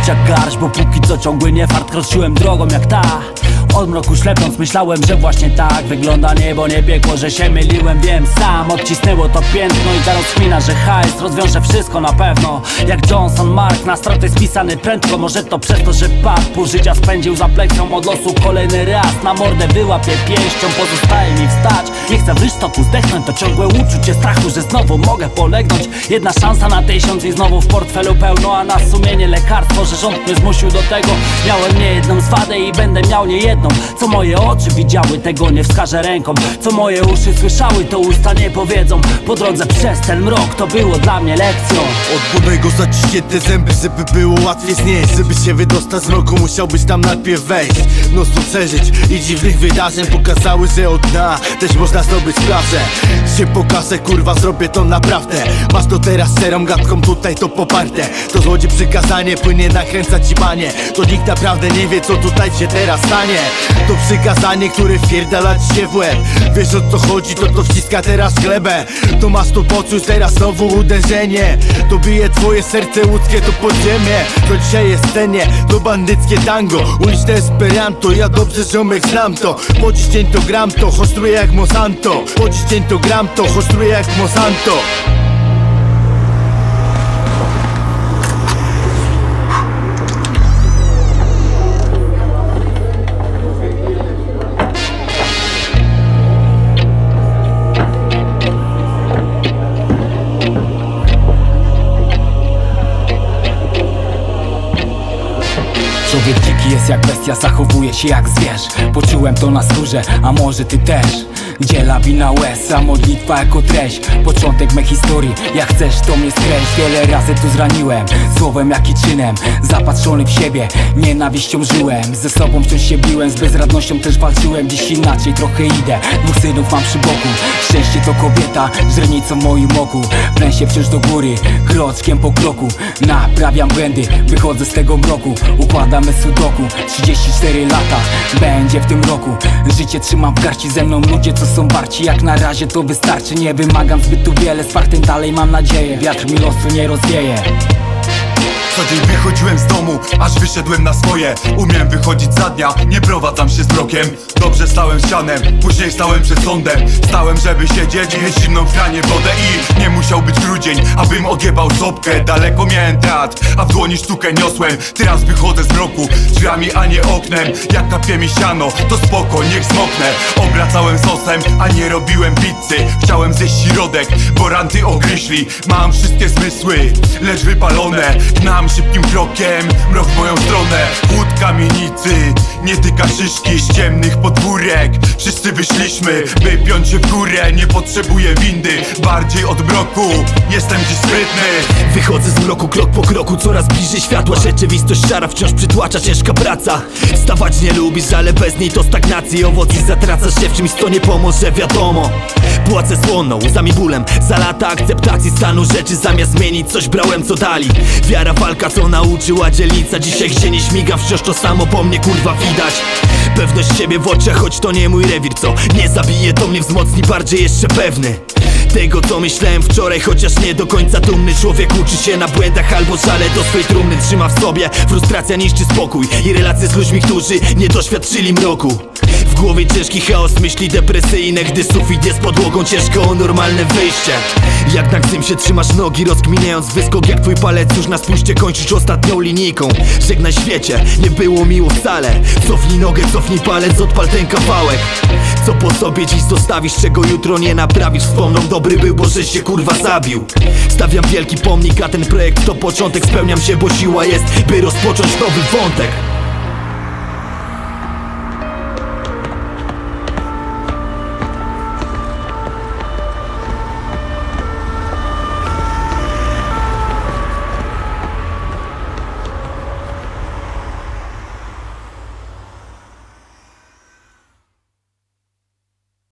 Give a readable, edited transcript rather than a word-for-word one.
czuć jak garść, bo póki co ciągły niefart kroczyłem drogą jak ta. Od mroku ślepiąc myślałem, że właśnie tak wygląda niebo, nie piekło, że się myliłem, wiem sam. Odcisnęło to piętno i ta rozkmina, że hajs rozwiąże wszystko na pewno. Jak Johnson Mark, na stratę spisany prędko. Może to przez to, że padł, pół życia spędził za pleksją od losu. Kolejny raz na mordę wyłapię pięścią, pozostaje mi wstać. Nie chcę w rysztoku zdechnąć, to ciągłe uczucie strachu, że znowu mogę polegnąć. Jedna szansa na 1000 i znowu w portfelu pełno, a na sumienie lekarstwo, że rząd mnie zmusił do tego. Miałem niejedną swadę i będę miał niejedną. Co moje oczy widziały, tego nie wskażę ręką. Co moje uszy słyszały, to usta nie powiedzą. Po drodze przez ten mrok to było dla mnie lekcją. Od bólego zaciśnięte zęby, żeby było łatwiej znieść. Żeby się wydostać z mroku, musiałbyś tam najpierw wejść. Mnóstwo przeżyć i dziwnych wydarzeń pokazały, że od dna też można zdobyć plażę. Się pokażę, kurwa, zrobię to naprawdę. Masz to teraz szczerą gadką, tutaj to poparte. To złodzie przykazanie, płynie nakręcać ci banie. To nikt naprawdę nie wie, co tutaj się teraz stanie. To przykazanie, które wpierdala ci się w łeb. Wiesz, o co chodzi, to wciska teraz glebę. To masz to poczuć, teraz znowu uderzenie. To bije twoje serce łódzkie, to podziemie. To dzisiaj jest scenie, to bandyckie tango. Uliczne Esperanto, ja dobrze ziomek znam to. Po dziś dzień to gram to, choć truję jak Monsanto. Po dziś dzień to gram to, choć truję jak Monsanto. Człowiek dziki jest jak bestia, zachowuje się jak zwierz. Poczułem to na skórze, a może ty też. Gdzie lawina łez, a modlitwa jako treść. Początek mej historii, jak chcesz to mnie skreśl. Wiele razy tu zraniłem, słowem jak i czynem. Zapatrzony w siebie, nienawiścią żyłem. Ze sobą wciąż się biłem, z bezradnością też walczyłem. Dziś inaczej trochę idę, 2 synów mam przy boku. Szczęście to kobieta, źrenicą w moim oku. Prę się wciąż do góry, kroczkiem po kroku. Naprawiam błędy, wychodzę z tego mroku. Układamy sudoku, 34 lata będzie w tym roku. Życie trzymam w garści, ze mną ludzie co są warci. Jak na razie to wystarczy, nie wymagam zbytu wiele. Z faktem dalej mam nadzieję, wiatr mi losu nie rozwieje. Co dzień wychodziłem z domu, aż wyszedłem na swoje. Umiem wychodzić za dnia, nie prowadzam się z mrokiem. Dobrze stałem ścianem, później stałem przed sądem. Stałem, żeby siedzieć, mieć zimną w kranie wodę. I nie musiał być grudzień, abym odjebał sopkę. Daleko miałem teatr, a w dłoni sztukę niosłem. Teraz wychodzę z mroku, drzwiami a nie oknem. Jak kapie mi siano, to spoko, niech zmoknę. Obracałem sosem, a nie robiłem pizzy. Chciałem zjeść środek, bo ranty ogryźli. Mam wszystkie zmysły, lecz wypalone. Gnam szybkim krokiem, mrok w moją stronę. Chłód kamienicy, nie tyka szyszki z ciemnych podwórek. Wszyscy wyszliśmy, by piąć się w górę. Nie potrzebuję windy, bardziej od mroku. Jestem dziś sprytny. Wychodzę z mroku krok po kroku, coraz bliżej światła. Rzeczywistość szara wciąż przytłacza, ciężka praca. Stawać nie lubisz, ale bez niej to stagnacji. Owoc i zatracasz się w czymś, co nie pomoże, wiadomo. Płacę słono, łzami bólem za lata akceptacji stanu rzeczy. Zamiast zmienić coś brałem co dali. Wiara, walka, co nauczyła dzielnica. Dzisiaj gdzie nie śmiga, wciąż to samo po mnie kurwa widać. Pewność siebie w oczach, choć to nie mój rewir. Co nie zabije, to mnie wzmocni, bardziej jeszcze pewny tego, co myślałem wczoraj, chociaż nie do końca dumny. Człowiek uczy się na błędach albo żale do swej trumny. Trzyma w sobie, frustracja niszczy spokój i relacje z ludźmi, którzy nie doświadczyli mroku. W głowie ciężki chaos, myśli depresyjne. Gdy sufit jest podłogą, ciężko o normalne wyjście. Jak na ksym się trzymasz nogi, rozkminiając wyskok. Jak twój palec już na spuście, kończysz ostatnią linijką. Żegnaj świecie, nie było miło wcale. Cofnij nogę, cofnij palec, odpal ten kawałek. Co po sobie dziś zostawisz, czego jutro nie naprawisz. Wspomną, dobry był, bo żeś się kurwa zabił. Stawiam wielki pomnik, a ten projekt to początek. Spełniam się, bo siła jest, by rozpocząć nowy wątek.